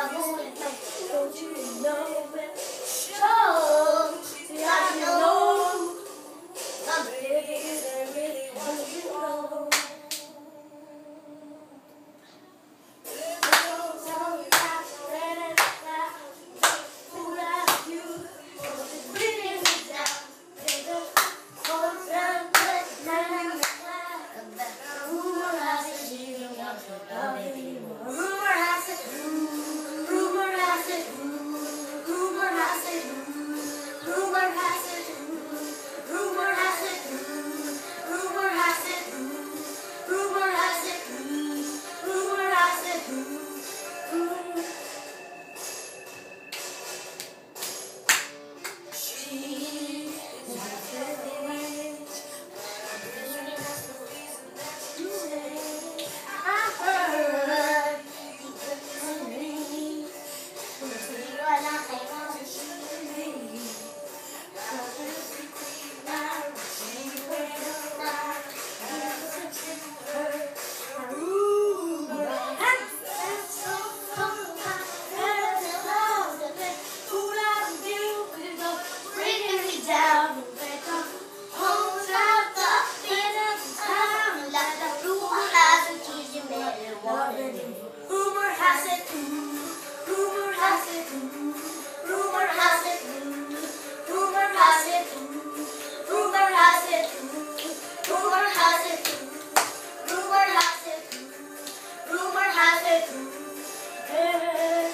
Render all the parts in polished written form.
Don't you know it? Show that you know I'm big and really want you know. Rumor has it, rumor has it, rumor has it, rumor has it, rumor has it, rumor has it, rumor has it, rumor has it, yeah.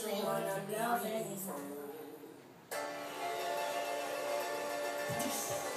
Love anymore.